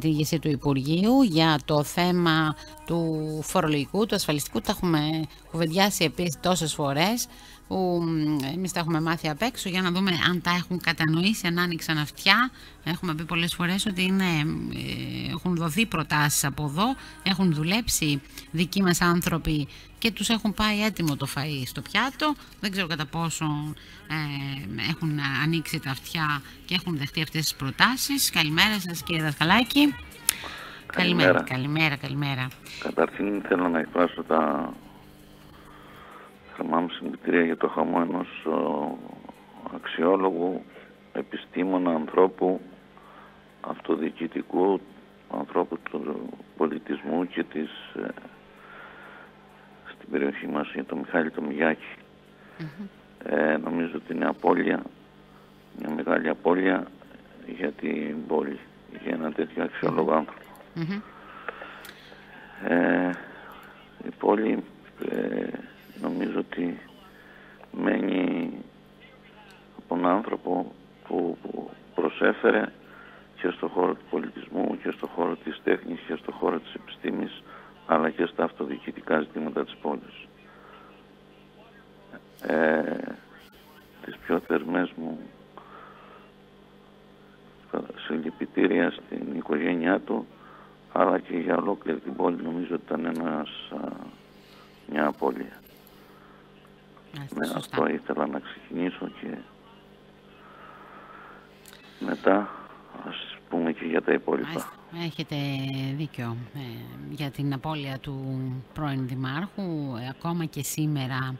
την ηγεσία του Υπουργείου για το θέμα του φορολογικού, του ασφαλιστικού. Τα έχουμε κουβεντιάσει επίσης τόσες φορές που εμείς τα έχουμε μάθει απ' έξω, για να δούμε αν τα έχουν κατανοήσει, αν άνοιξαν αυτιά. Έχουμε πει πολλές φορές ότι έχουν δοθεί προτάσεις από εδώ, έχουν δουλέψει δικοί μας άνθρωποι και τους έχουν πάει έτοιμο το φαΐ στο πιάτο. Δεν ξέρω κατά πόσο έχουν ανοίξει τα αυτιά και έχουν δεχτεί αυτές τις προτάσεις. Καλημέρα σας, κύριε Δασκαλάκη. Καλημέρα. Καταρχήν θέλω να εκφράσω τα θερμά μου συλληπιτήρια για το χαμό ενός αξιόλογου επιστήμονα, ανθρώπου, αυτοδιοικητικού, ανθρώπου του πολιτισμού και στην περιοχή μας, για τον Μιχάλη τον Μιγιάκη. Νομίζω ότι είναι απώλεια, μια μεγάλη απώλεια για την πόλη, για ένα τέτοιο αξιόλογο άνθρωπο. Η πόλη νομίζω ότι μένει από έναν άνθρωπο που προσέφερε και στον χώρο του πολιτισμού και στον χώρο της τέχνης και στον χώρο της επιστήμης, αλλά και στα αυτοδιοικητικά ζητήματα της πόλης. Τις πιο θερμές μου συλληπιτήρια στην οικογένειά του, αλλά και για ολόκληρη την πόλη. Νομίζω ότι ήταν μια απώλεια. Με αυτό ήθελα να ξεκινήσω και μετά ας πούμε και για τα υπόλοιπα. Έχετε δίκιο για την απώλεια του πρώην Δημάρχου. Ακόμα και σήμερα,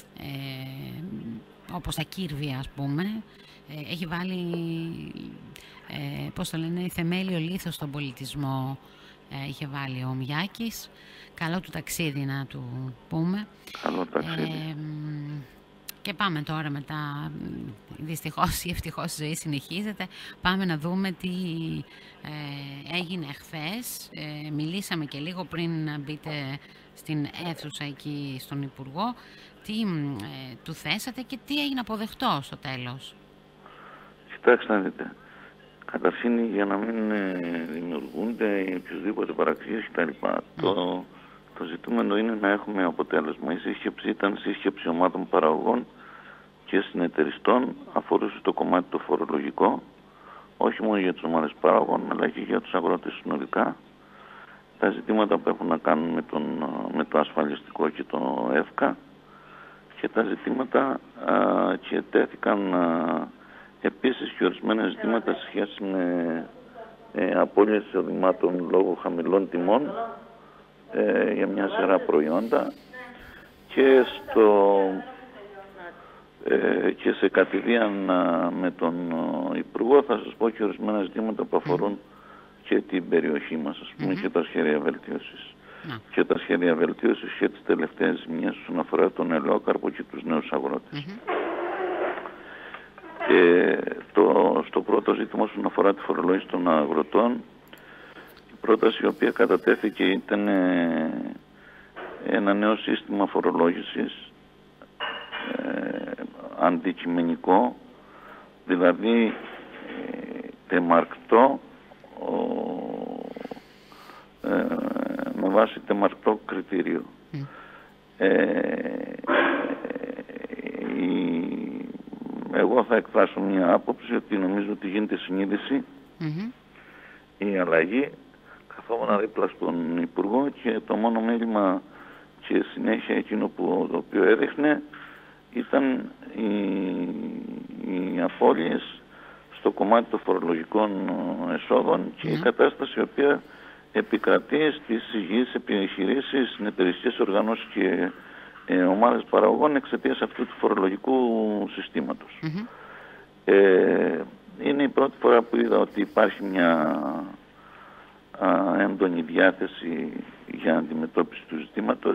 όπως ακύρβη ας πούμε, έχει βάλει, πώς το λένε, θεμέλιο λίθος στον πολιτισμό. Είχε βάλει ο Μιάκης. Καλό του ταξίδι να του πούμε. Καλό ταξίδι. Και πάμε τώρα μετά, δυστυχώς ή ευτυχώς η ζωή συνεχίζεται, πάμε να δούμε τι έγινε χθες. Μιλήσαμε και λίγο πριν να μπείτε στην αίθουσα εκεί στον Υπουργό. Τι του θέσατε και τι έγινε αποδεκτό στο τέλος? Κοιτάξτε να δείτε. Καταρχήν, για να μην δημιουργούνται οποιοδήποτε παραξίες κτλ. Το ζητούμενο είναι να έχουμε αποτέλεσμα. Η σύσκεψη ήταν σύσκεψη ομάδων παραγωγών και συνεταιριστών, αφορούσε το κομμάτι το φορολογικό, όχι μόνο για τις ομάδες παραγωγών, αλλά και για τους αγρότες συνολικά. Τα ζητήματα που έχουν να κάνουν με το ασφαλιστικό και το ΕΦΚΑ και τα ζητήματα και τέθηκαν επίσης και ορισμένα ζητήματα σε σχέση με απώλειες εισοδημάτων λόγω χαμηλών τιμών για μια σειρά προϊόντα και σε κατηδίαν με τον Υπουργό θα σας πω και ορισμένα ζητήματα που αφορούν και την περιοχή μας, ας πούμε, και τα σχέδια βελτίωσης. Και τα σχέδια βελτίωσης και τις τελευταίες ζημιές όσον αφορά τον ελαιόκαρπο και τους νέους αγρότες. Στο πρώτο ζήτημα όσον αφορά τη φορολόγηση των αγροτών, η πρόταση η οποία κατατέθηκε ήταν ένα νέο σύστημα φορολόγησης αντικειμενικό, δηλαδή τεμαρκτό, με βάση τεμαρκτό κριτήριο. Εγώ θα εκφράσω μια άποψη ότι νομίζω ότι γίνεται συνείδηση η αλλαγή. Καθόμουν δίπλα στον Υπουργό και το μόνο μέλημα και συνέχεια εκείνο το οποίο έδειχνε ήταν οι απώλειες στο κομμάτι των φορολογικών εσόδων και η κατάσταση η οποία επικρατεί στις υγιείς επιχειρήσεις, συνεταιριστικές οργανώσεις και ομάδες παραγωγών εξαιτίας αυτού του φορολογικού συστήματος. Είναι η πρώτη φορά που είδα ότι υπάρχει μια έντονη διάθεση για αντιμετώπιση του ζητήματος.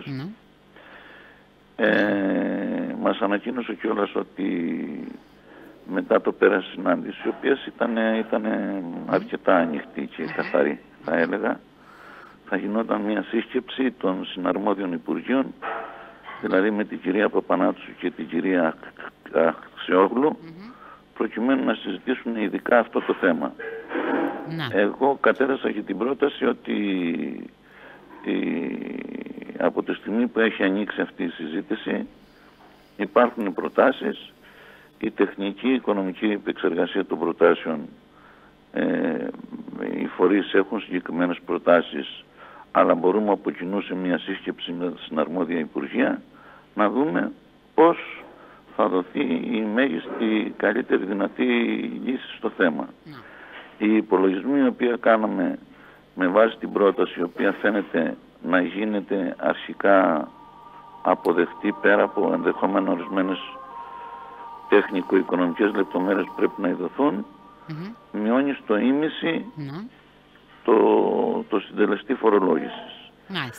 Μας ανακοίνωσε κιόλας ότι μετά το πέρας συνάντηση, η οποία ήταν αρκετά ανοιχτή και καθαρή, θα έλεγα, θα γινόταν μια σύσκεψη των συναρμόδιων Υπουργείων, δηλαδή με την κυρία Παπανάτσου και την κυρία Αξιόγλου, προκειμένου να συζητήσουν ειδικά αυτό το θέμα. Εγώ κατέθεσα και την πρόταση ότι από τη στιγμή που έχει ανοίξει αυτή η συζήτηση υπάρχουν προτάσεις, η τεχνική, οικονομική επεξεργασία των προτάσεων, οι φορείς έχουν συγκεκριμένες προτάσεις, αλλά μπορούμε από κοινού σε μια σύσκεψη στην αρμόδια Υπουργεία να δούμε πώς θα δοθεί η μέγιστη, καλύτερη δυνατή λύση στο θέμα. Οι υπολογισμοί οι οποίοι κάναμε με βάση την πρόταση, η οποία φαίνεται να γίνεται αρχικά αποδεκτή πέρα από ενδεχόμενα ορισμένες τεχνικο-οικονομικές λεπτομέρειες που πρέπει να ειδωθούν, μειώνει στο ίμιση το συντελεστή φορολόγησης.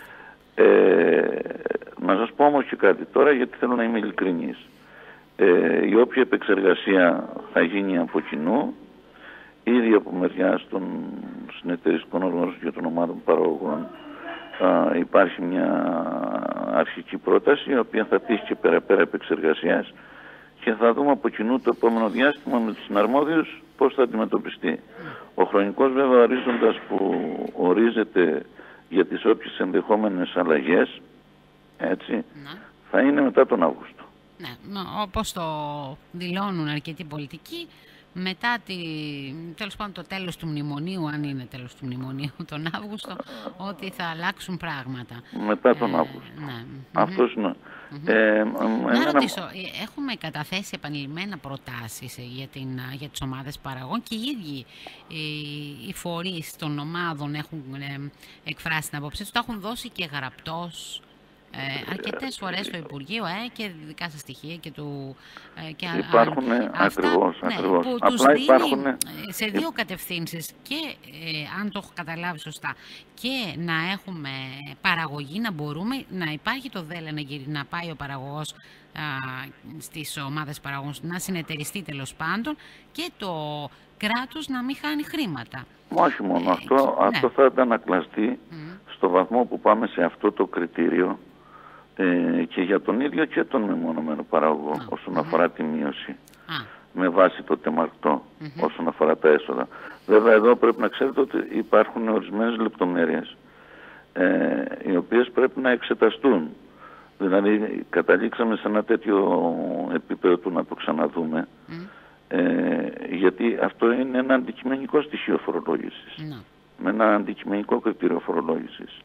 Να σας πω όμως και κάτι τώρα, γιατί θέλω να είμαι ειλικρινής. Η όποια επεξεργασία θα γίνει από κοινού, ήδη από μεριάς των συνεταιριστικών οργανώσεων και των ομάδων παραγωγών υπάρχει μια αρχική πρόταση, η οποία θα τύχει και περαιτέρω επεξεργασίας και θα δούμε από κοινού το επόμενο διάστημα με τους συναρμόδιους πώς θα αντιμετωπιστεί. Ο χρονικός βέβαια ορίζοντας που ορίζεται για τις όποιες ενδεχόμενες αλλαγές, έτσι, θα είναι μετά τον Αύγουστο. Ναι, όπως το δηλώνουν αρκετοί πολιτικοί, μετά τέλος πάντων το τέλος του μνημονίου, αν είναι τέλος του μνημονίου τον Αύγουστο, ότι θα αλλάξουν πράγματα. Μετά τον Αύγουστο. Ναι. Αυτός είναι. Να ρωτήσω, έχουμε καταθέσει επανειλημμένα προτάσεις για τις ομάδες παραγών και οι ίδιοι οι φορείς των ομάδων έχουν εκφράσει την απόψη τους, το έχουν δώσει και γραπτός αρκετές φορές στο Υπουργείο και δικά σας στοιχεία και του... υπάρχουν ακριβώς. Που τους δίνει σε δύο κατευθύνσεις και αν το έχω καταλάβει σωστά και να έχουμε παραγωγή, να μπορούμε να υπάρχει το ΔΕΛΕ, να πάει ο παραγωγός στις ομάδες παραγωγών, να συνεταιριστεί τέλος πάντων και το κράτος να μην χάνει χρήματα. Όχι μόνο αυτό, αυτό θα αντανακλαστεί στο βαθμό που πάμε σε αυτό το κριτήριο και για τον ίδιο και τον μεμονωμένο παραγωγό όσον αφορά τη μείωση με βάση το τεμαρκτό όσον αφορά τα έσοδα. Βέβαια εδώ πρέπει να ξέρετε ότι υπάρχουν ορισμένες λεπτομέρειες οι οποίες πρέπει να εξεταστούν. Δηλαδή καταλήξαμε σε ένα τέτοιο επίπεδο του να το ξαναδούμε γιατί αυτό είναι ένα αντικειμενικό στοιχείο φορολόγησης με ένα αντικειμενικό κριτήριο φορολόγησης.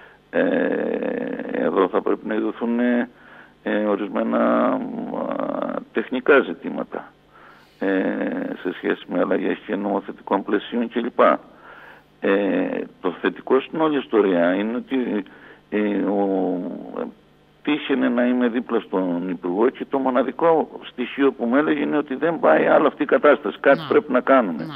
Εδώ θα πρέπει να ειδωθούν ορισμένα τεχνικά ζητήματα σε σχέση με αλλαγές και νομοθετικών πλαισίων κλπ. Το θετικό στην όλη ιστορία είναι ότι τύχαινε να είμαι δίπλα στον Υπουργό και το μοναδικό στοιχείο που μου έλεγε είναι ότι δεν πάει άλλο αυτή η κατάσταση, κάτι πρέπει να κάνουμε.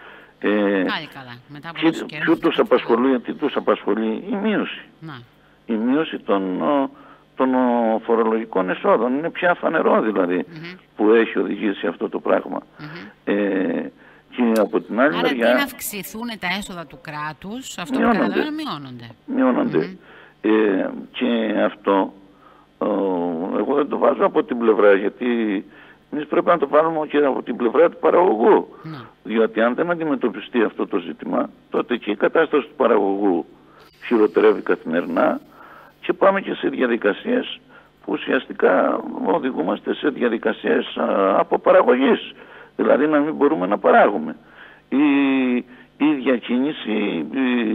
Ποιο τους απασχολεί, γιατί τους απασχολεί η μείωση. Η μείωση των φορολογικών εσόδων. Είναι πια φανερό δηλαδή που έχει οδηγήσει αυτό το πράγμα. Και από την άλλη μεριά... Άρα να αυξηθούν τα έσοδα του κράτους, αυτό που καταλαβαίνω μειώνονται. Και αυτό εγώ δεν το βάζω από την πλευρά, γιατί εμείς πρέπει να το βάλουμε και από την πλευρά του παραγωγού. Διότι αν δεν αντιμετωπιστεί αυτό το ζήτημα, τότε και η κατάσταση του παραγωγού χειροτερεύει καθημερινά και πάμε και σε διαδικασίες που ουσιαστικά οδηγούμαστε σε διαδικασίες αποπαραγωγής. Δηλαδή να μην μπορούμε να παράγουμε. Η διακίνηση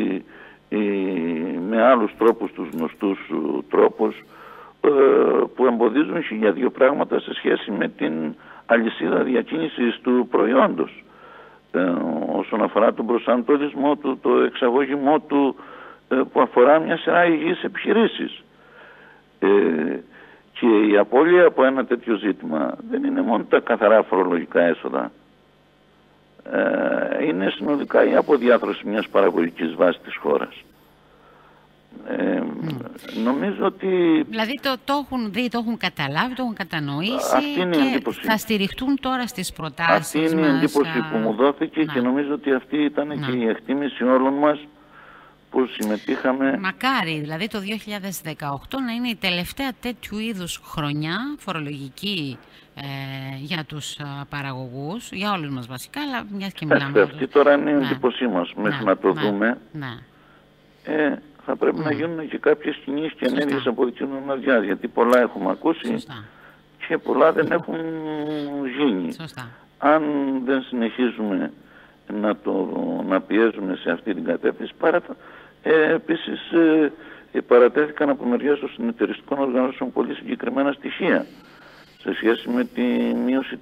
με άλλους τρόπους, τους γνωστούς τρόπους, που εμποδίζουν για δύο πράγματα σε σχέση με την αλυσίδα διακίνησης του προϊόντος. Όσον αφορά τον προσανατολισμό του, το εξαγώγημό του, που αφορά μια σειρά υγιείς επιχειρήσεις. Και η απώλεια από ένα τέτοιο ζήτημα δεν είναι μόνο τα καθαρά φορολογικά έσοδα. Είναι συνολικά η αποδιάθρωση μιας παραγωγικής βάσης της χώρας. Νομίζω ότι... Δηλαδή το έχουν δει, το έχουν καταλάβει, το έχουν κατανοήσει και θα στηριχτούν τώρα στις προτάσεις μας. Αυτή είναι η εντύπωση που μου δώθηκε και νομίζω ότι αυτή ήταν και η εκτίμηση όλων μας που συμμετείχαμε. Μακάρι, δηλαδή το 2018 να είναι η τελευταία τέτοιου είδους χρονιά φορολογική για τους παραγωγούς, για όλους μας βασικά, αλλά μιας και μιλάμε. Αυτή τώρα είναι η εντύπωσή μας. Μέχρι να το δούμε, θα πρέπει να γίνουν και κάποιες κινήσεις και ενέργειες από δική μας μεριά, γιατί πολλά έχουμε ακούσει και πολλά δεν έχουν γίνει. Αν δεν συνεχίζουμε να πιέζουμε σε αυτή την κατεύθυνση, επίσης παρατέθηκαν από μεριάς των συνεταιριστικών οργανώσεων πολύ συγκεκριμένα στοιχεία σε σχέση με τη μείωση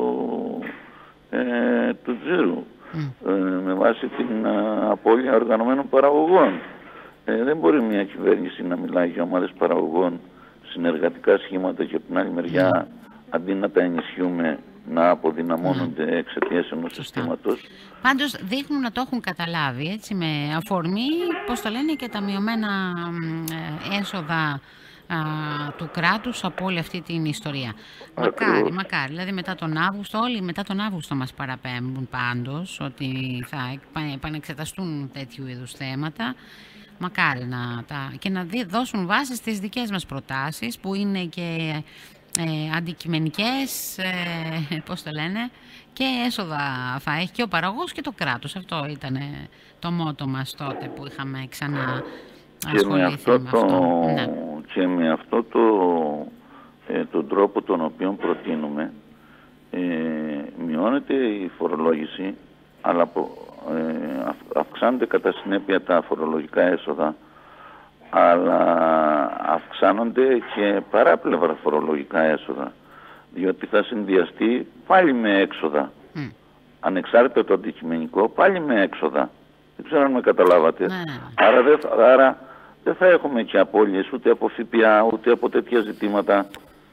του τζίρου με βάση την απώλεια οργανωμένων παραγωγών. Δεν μπορεί μια κυβέρνηση να μιλάει για ομάδες παραγωγών, συνεργατικά σχήματα και από την άλλη μεριά αντί να τα ενισχύουμε να αποδυναμώνονται εξαιτίας ενός συστήματος. Πάντως δείχνουν να το έχουν καταλάβει, έτσι, με αφορμή, πώς το λένε, και τα μειωμένα έσοδα του κράτους από όλη αυτή την ιστορία. Μακάρι. Δηλαδή μετά τον Αύγουστο, όλοι μετά τον Αύγουστο μας παραπέμπουν πάντως ότι θα επανεξεταστούν τέτοιου είδους θέματα. Μακάρι και να δώσουν βάση στις δικές μας προτάσεις που είναι και αντικειμενικές, πώς το λένε, και έσοδα θα έχει και ο παραγωγός και το κράτος. Αυτό ήταν το μότο μας τότε που είχαμε ξανά ασχοληθεί με αυτό. Και με αυτό τον τρόπο τον οποίο προτείνουμε μειώνεται η φορολόγηση, αλλά αυξάνονται κατά συνέπεια τα φορολογικά έσοδα, αλλά αυξάνονται και παράπλευρα φορολογικά έσοδα, διότι θα συνδυαστεί πάλι με έξοδα. Ανεξάρτητα το αντικειμενικό, πάλι με έξοδα. Δεν ξέρω αν με καταλάβατε. Άρα δεν θα έχουμε και απώλειες ούτε από ΦΠΑ, ούτε από τέτοια ζητήματα.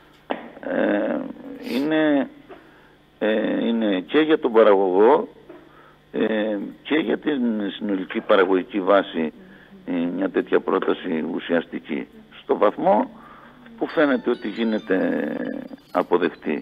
Είναι και για τον παραγωγό και για την συνολική παραγωγική βάση μια τέτοια πρόταση ουσιαστική, στο βαθμό που φαίνεται ότι γίνεται αποδεκτή.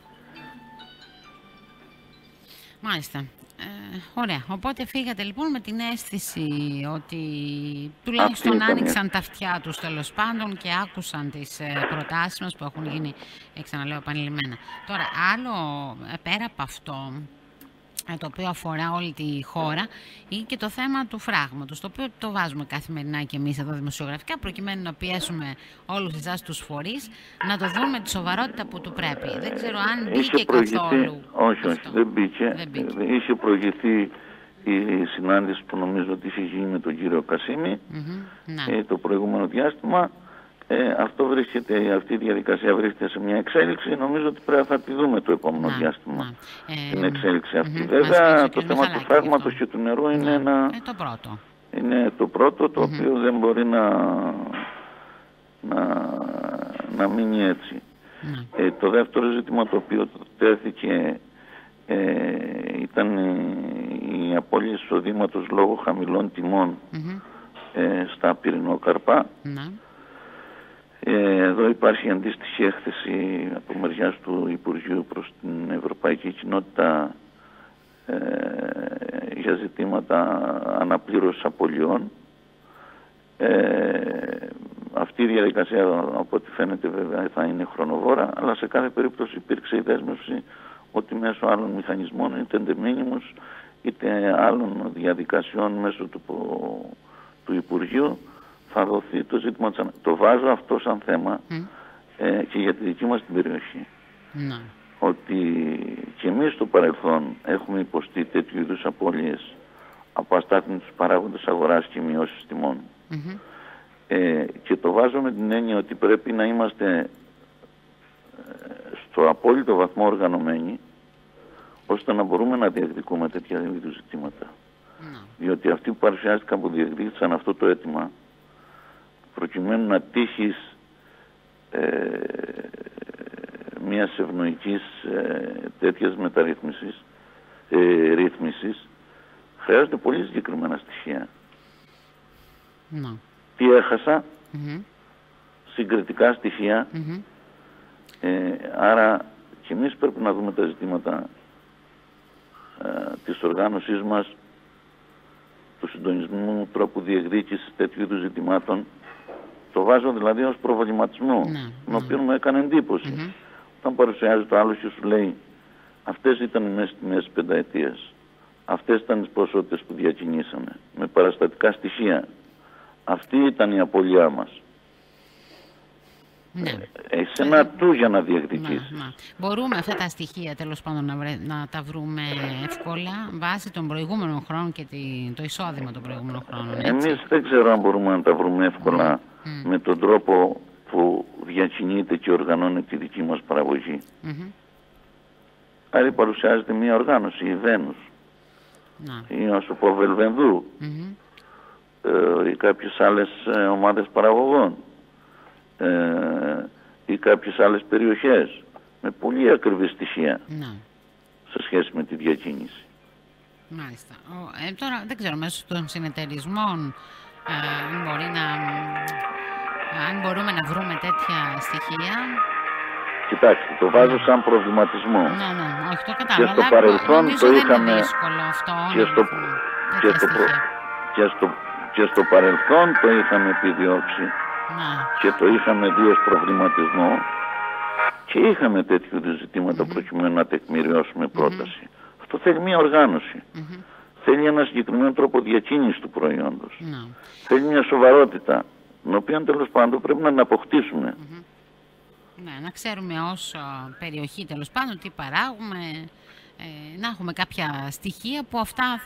Μάλιστα. Ωραία. Οπότε φύγατε λοιπόν με την αίσθηση ότι τουλάχιστον άνοιξαν τα αυτιά τους, τέλος πάντων, και άκουσαν τις προτάσεις μας που έχουν γίνει, ξαναλέω, επανειλημμένα. Τώρα, άλλο πέρα από αυτό, το οποίο αφορά όλη τη χώρα, είναι και το θέμα του φράγματος, το οποίο το βάζουμε καθημερινά και εμείς εδώ δημοσιογραφικά, προκειμένου να πιέσουμε όλους εσάς τους φορείς να το δουν με τη σοβαρότητα που του πρέπει. Δεν ξέρω αν μπήκε καθόλου. Όχι, δεν μπήκε. Είχε προηγηθεί η συνάντηση που νομίζω ότι είχε γίνει με τον κύριο Κασίμη το προηγούμενο διάστημα. Αυτή η διαδικασία βρίσκεται σε μια εξέλιξη. Νομίζω ότι πρέπει να τη δούμε το επόμενο διάστημα. Την εξέλιξη αυτή. Βέβαια, το θέμα του φράγματος και του νερού είναι το πρώτο, το οποίο δεν μπορεί να μείνει έτσι. Το δεύτερο ζήτημα το οποίο τέθηκε ήταν η απώλεια εισοδήματος λόγω χαμηλών τιμών στα πυρηνόκαρπα. Εδώ υπάρχει αντίστοιχη έκθεση από μεριάς του Υπουργείου προς την Ευρωπαϊκή Κοινότητα για ζητήματα αναπλήρωσης απολειών. Αυτή η διαδικασία, από ό,τι φαίνεται, βέβαια θα είναι χρονοβόρα, αλλά σε κάθε περίπτωση υπήρξε η δέσμευση ότι μέσω άλλων μηχανισμών, είτε εντεμήνυμους είτε άλλων διαδικασιών μέσω του Υπουργείου, θα δοθεί το ζήτημα. Το βάζω αυτό σαν θέμα και για τη δική μας την περιοχή. Ότι και εμείς στο παρελθόν έχουμε υποστεί τέτοιου είδους απώλειες από αστάθμιτους παράγοντες αγοράς και μειώσεις τιμών. Και το βάζω με την έννοια ότι πρέπει να είμαστε στο απόλυτο βαθμό οργανωμένοι, ώστε να μπορούμε να διεκδικούμε τέτοια είδους ζητήματα. Διότι αυτοί που παρουσιάστηκαν, που διεκδίκησαν αυτό το αίτημα, προκειμένου να τύχεις μιας ευνοϊκής τέτοιας ρύθμισης, χρειάζονται πολύ συγκεκριμένα στοιχεία. Τι έχασα, συγκριτικά στοιχεία, άρα και εμείς πρέπει να δούμε τα ζητήματα της οργάνωσής μας του συντονισμού τρόπου διεκδίκησης τέτοιου είδους ζητημάτων. Το βάζω δηλαδή ως προβληματισμό, τον οποίο μου έκανε εντύπωση. Όταν παρουσιάζει το άλλο και σου λέει αυτές ήταν οι μέσες τιμές πενταετίας, αυτές ήταν τις ποσότητες που διακινήσαμε, με παραστατικά στοιχεία, αυτή ήταν η απώλειά μας. Έχεις ένα του για να διεκδικήσεις. Μπορούμε αυτά τα στοιχεία τέλος πάντων να τα βρούμε εύκολα βάσει των προηγούμενων χρόνων και το εισόδημα των προηγούμενων χρόνων. Εμείς δεν ξέρω αν μπορούμε να τα βρούμε εύκολα με τον τρόπο που διακινείται και οργανώνεται η δική μας παραγωγή. Άρα παρουσιάζεται μια οργάνωση, η Βένους, ή να σου πω Βελβενδού, ή κάποιες άλλες ομάδες παραγωγών, ή κάποιες άλλες περιοχές, με πολύ ακριβή στοιχεία σε σχέση με τη διακίνηση. Μάλιστα. Τώρα δεν ξέρω, μέσω των συνεταιρισμών αν μπορούμε να βρούμε τέτοια στοιχεία. Κοιτάξτε, το βάζω σαν προβληματισμό. Ναι, όχι, το κατάλαβα. Και στο παρελθόν το είχαμε. Και στο παρελθόν το είχαμε επιδιώξει. Και το είχαμε δει ως προβληματισμό. Και είχαμε τέτοιου είδους ζητήματα προκειμένου να τεκμηριώσουμε πρόταση. Αυτό θέλει μια οργάνωση. Θέλει ένα συγκεκριμένο τρόπο διακίνησης του προϊόντος. Θέλει μια σοβαρότητα, την οποία τέλος πάντων πρέπει να την αποκτήσουμε. Ναι, να ξέρουμε ως περιοχή τέλος πάντων τι παράγουμε, να έχουμε κάποια στοιχεία που αυτά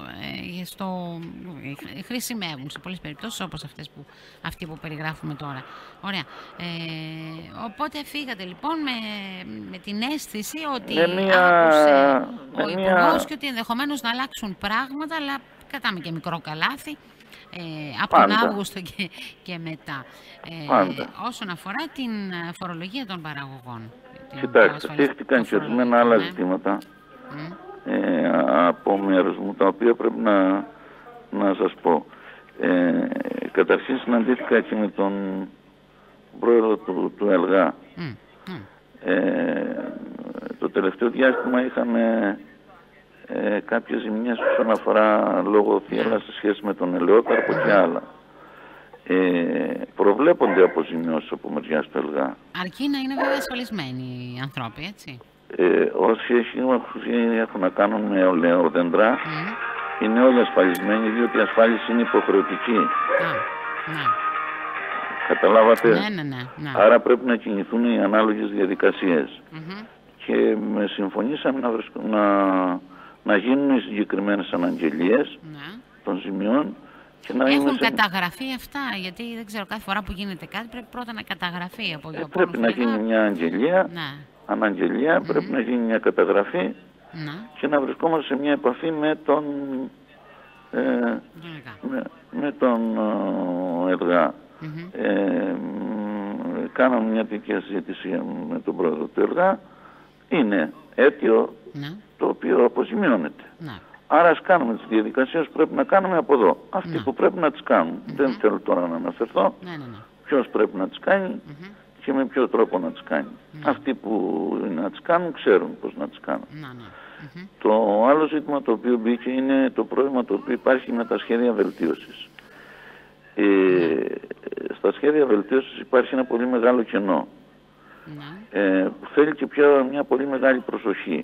χρησιμεύουν σε πολλές περιπτώσεις, όπως αυτή που περιγράφουμε τώρα. Ωραία. Οπότε φύγατε λοιπόν με την αίσθηση ότι άκουσε ο Υπουργός και ότι ενδεχομένως να αλλάξουν πράγματα, αλλά κρατάμε και μικρό καλάθι. Από τον Αύγουστο και μετά. Όσον αφορά την φορολογία των παραγωγών. Κοιτάξτε, θύχτηκαν και ορισμένα άλλα ζητήματα από μέρους μου, τα οποία πρέπει να σας πω. Καταρχήν συναντήθηκα και με τον πρόεδρο του ΕΛΓΑ. Το τελευταίο διάστημα είχαμε κάποιες ζημιές όσον αφορά λόγω θύελλα σε σχέση με τον ελαιόκαρπο και άλλα. Προβλέπονται αποζημιώσεις από μεριάς του ΕΛΓΑ. Αρκεί να είναι βέβαια ασφαλισμένοι οι ανθρώποι, έτσι. Όσοι έχουν να κάνουν με ελαιόδεντρα είναι όλοι ασφαλισμένοι, διότι η ασφάλιση είναι υποχρεωτική. Καταλάβατε. Ναι. Άρα πρέπει να κινηθούν οι ανάλογες διαδικασίες. Και συμφωνήσαμε να γίνουν οι συγκεκριμένες αναγγελίες των ζημιών. Και να έχουν καταγραφεί αυτά, γιατί δεν ξέρω, κάθε φορά που γίνεται κάτι πρέπει πρώτα να καταγραφεί από πρέπει να γίνει μια αναγγελία, πρέπει να γίνει μια καταγραφή και να βρισκόμαστε σε μια επαφή με τον ΕΛΓΑ. Κάναμε μια τέτοια συζήτηση με τον πρόεδρο του ΕΛΓΑ. Είναι αίτιο το οποίο αποζημιώνεται. Άρα ας κάνουμε τις διαδικασίες που πρέπει να κάνουμε από εδώ. Αυτοί που πρέπει να τις κάνουν. Δεν θέλω τώρα να αναφερθώ ποιος πρέπει να τις κάνει και με ποιο τρόπο να τις κάνει. Αυτοί που να τις κάνουν ξέρουν πώς να τις κάνουν. Το άλλο ζήτημα το οποίο μπήκε είναι το πρόβλημα το οποίο υπάρχει με τα σχέδια βελτίωσης. Στα σχέδια βελτίωσης υπάρχει ένα πολύ μεγάλο κενό που θέλει και μια πολύ μεγάλη προσοχή.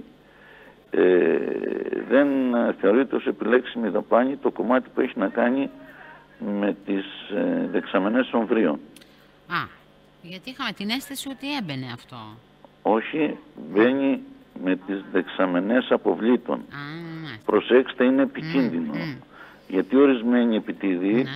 Δεν θεωρείται ως επιλέξιμη δαπάνη το κομμάτι που έχει να κάνει με τις δεξαμενές ομβρίων. Γιατί είχαμε την αίσθηση ότι έμπαινε αυτό. Όχι, μπαίνει με τις δεξαμενές αποβλήτων. Προσέξτε, είναι επικίνδυνο. Γιατί ορισμένοι επιτίδιοι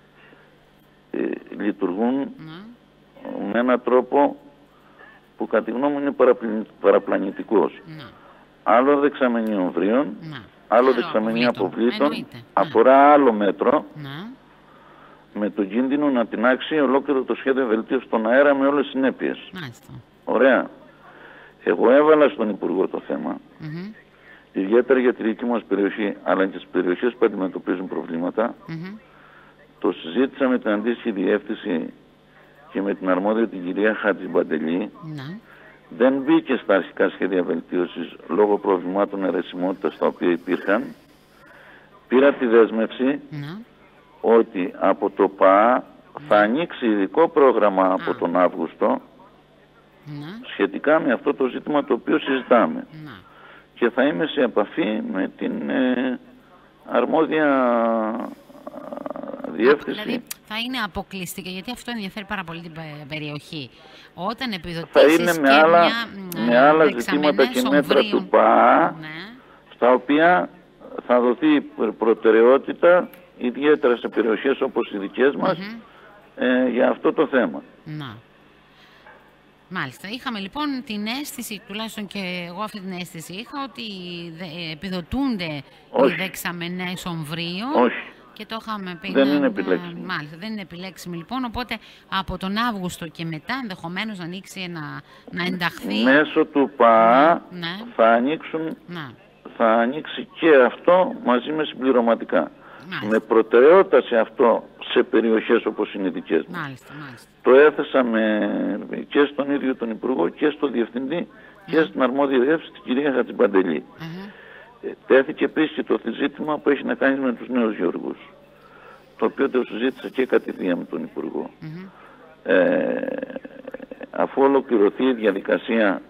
λειτουργούν με έναν τρόπο που κατά τη γνώμη μου είναι παραπλανητικός. Άλλο δεξαμενή ομβρίων, άλλο δεξαμενή αποβλήτων, αφορά άλλο μέτρο, με τον κίνδυνο να τεινάξει ολόκληρο το σχέδιο βελτίωσης στον αέρα με όλες τις συνέπειες. Ωραία. Εγώ έβαλα στον Υπουργό το θέμα, ιδιαίτερα για τη δική μας περιοχή, αλλά και στις περιοχές που αντιμετωπίζουν προβλήματα. Το συζήτησα με την αντίστοιχη διεύθυνση και με την αρμόδια την κυρία Χατζιμπαντελή. Δεν μπήκε στα αρχικά σχέδια βελτίωσης λόγω προβλημάτων αιρεσιμότητας τα οποία υπήρχαν. πήρα τη δέσμευση ότι από το ΠΑ θα ανοίξει ειδικό πρόγραμμα από τον Αύγουστο σχετικά με αυτό το ζήτημα το οποίο συζητάμε. Και θα είμαι σε επαφή με την αρμόδια διεύθυνση. Δηλαδή θα είναι αποκλειστικά, γιατί αυτό ενδιαφέρει πάρα πολύ την περιοχή. Όταν επιδοτήσεις θα είναι με άλλα ζητήματα και μέτρα του ΠΑ, στα οποία θα δοθεί προτεραιότητα, ιδιαίτερα σε περιοχές όπως οι δικές μας, για αυτό το θέμα. Μάλιστα. Είχαμε λοιπόν την αίσθηση, τουλάχιστον και εγώ αυτή την αίσθηση είχα, ότι επιδοτούνται οι δεξαμενές ομβρίων. Όχι. Και το είχαμε πει. Δεν είναι επιλέξιμη. Μάλιστα, δεν είναι επιλέξιμη λοιπόν, οπότε από τον Αύγουστο και μετά ενδεχομένως να ανοίξει να ενταχθεί. Μέσω του ΠΑ θα ανοίξει και αυτό μαζί με συμπληρωματικά. Με προτεραιότητα σε αυτό σε περιοχές όπως είναι οι δικές μας. Μάλιστα. Το έθεσαμε και στον ίδιο τον Υπουργό και στο Διευθυντή και στην αρμόδια διεύθυνση την κυρία Χατζηπαντελή. Τέθηκε επίσης και το ζήτημα που έχει να κάνει με τους νέους γεωργούς, το οποίο το συζήτησα και κατηδία με τον Υπουργό. Αφού ολοκληρωθεί η διαδικασία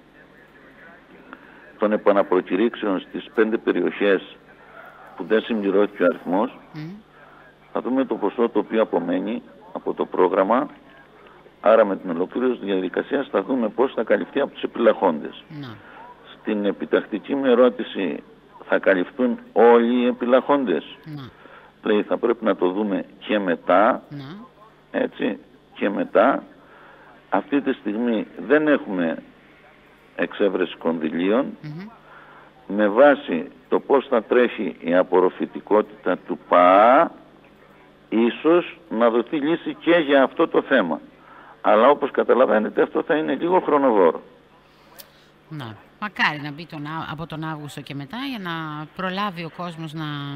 των επαναπροκηρύξεων στις 5 περιοχές που δεν συμπληρώθηκε ο αριθμός, θα δούμε το ποσό το οποίο απομένει από το πρόγραμμα. Άρα με την ολοκλήρωση της διαδικασίας θα δούμε πώς θα καλυφθεί από τους επιλαχόντες. Στην επιτακτική μου ερώτηση, θα καλυφθούν όλοι οι επιλαχόντες? Λέει, θα πρέπει να το δούμε και μετά. Έτσι, και μετά. Αυτή τη στιγμή δεν έχουμε εξέβρεση κονδυλίων. Με βάση το πώς θα τρέχει η απορροφητικότητα του ΠΑ, ίσως να δοθεί λύση και για αυτό το θέμα. Αλλά όπως καταλαβαίνετε αυτό θα είναι λίγο χρονοβόρο. Μακάρι να μπει από τον Αύγουστο και μετά, για να προλάβει ο κόσμος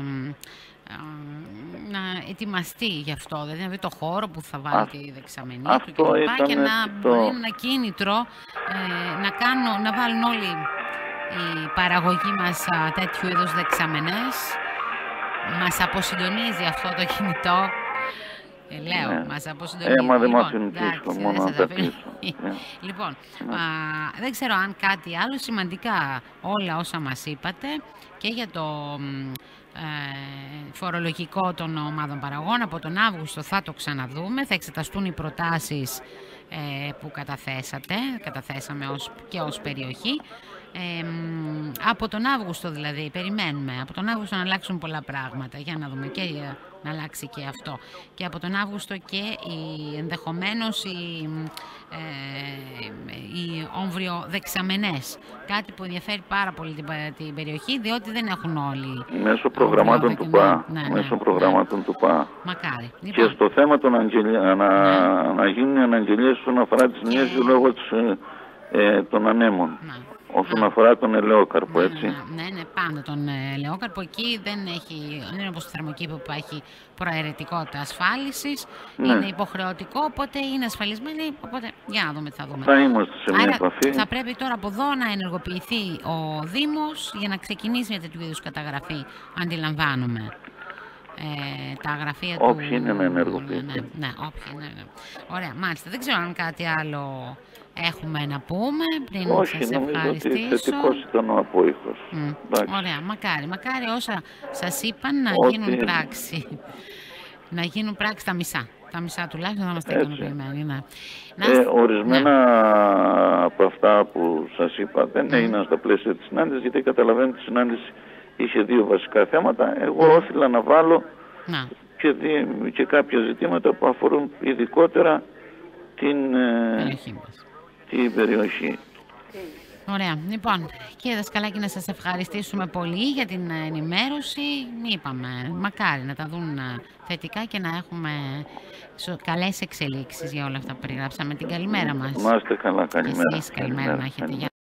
να ετοιμαστεί γι' αυτό, δηλαδή να βρει το χώρο που θα βάλει τη δεξαμενή του και να μπορεί ένα κίνητρο να βάλουν όλοι η παραγωγή μας τέτοιου είδους δεξαμενές. Μας αποσυντονίζει αυτό το κινητό. Λέω, μας αποσυντονίζει. Μα δεν μας συνηθίσω, μόνο να τα κλείσω. Λοιπόν, δεν ξέρω αν κάτι άλλο σημαντικά όλα όσα μας είπατε και για το φορολογικό των ομάδων παραγωγών. Από τον Αύγουστο θα το ξαναδούμε, θα εξεταστούν οι προτάσεις που καταθέσαμε και ως περιοχή. Από τον Αύγουστο δηλαδή, περιμένουμε από τον Αύγουστο να αλλάξουν πολλά πράγματα, για να δούμε και να αλλάξει και αυτό. Και από τον Αύγουστο και ενδεχομένως οι όμβριο-δεξαμενές. Κάτι που ενδιαφέρει πάρα πολύ την περιοχή, διότι δεν έχουν όλοι. Μέσω προγραμμάτων του ΠΑ. Μέσω προγραμμάτων του ΠΑ. Μακάρι. Και στο θέμα των να γίνουν αναγγελίες όσον αφορά τις νέες λόγω των ανέμων. Όσον αφορά τον ελαιόκαρπο, έτσι. Ναι, πάντα τον ελαιόκαρπο. Εκεί δεν είναι όπως το θερμοκήπιο που έχει προαιρετικότητα ασφάλισης. Είναι υποχρεωτικό, οπότε είναι ασφαλισμένοι. Οπότε για να δούμε τι θα δούμε. Θα είμαστε σε μια επαφή. Θα πρέπει τώρα από εδώ να ενεργοποιηθεί ο Δήμος για να ξεκινήσει μια τέτοιου είδους καταγραφή, αντιλαμβάνομαι. Τα γραφεία του... Όποιοι είναι να ενεργοποιηθούν. Όποιοι είναι. Ωραία, μάλιστα. Δεν ξέρω αν κάτι άλλο έχουμε να πούμε πριν σας ευχαριστήσω. Όχι, νομίζω ότι θετικός ήταν ο απόϊχος. Ωραία, μακάρι όσα σας είπαν να γίνουν πράξη. Να γίνουν πράξη τα μισά. Τα μισά τουλάχιστον θα είμαστε ικανοποιημένοι. Ορισμένα από αυτά που σας είπα δεν έγιναν στα πλαίσια της συνάντησης, γιατί καταλαβαίνετε η συνάντηση είχε 2 βασικά θέματα. Εγώ όφιλα να βάλω και κάποια ζητήματα που αφορούν ειδικότερα την περιοχή. Ωραία. Λοιπόν, κύριε Δασκαλάκη, να σας ευχαριστήσουμε πολύ για την ενημέρωση. Είπαμε, μακάρι να τα δουν θετικά και να έχουμε καλές εξελίξεις για όλα αυτά που περιγράψαμε. Την καλημέρα μας. Να είστε καλά, καλημέρα. Εσείς καλημέρα να έχετε.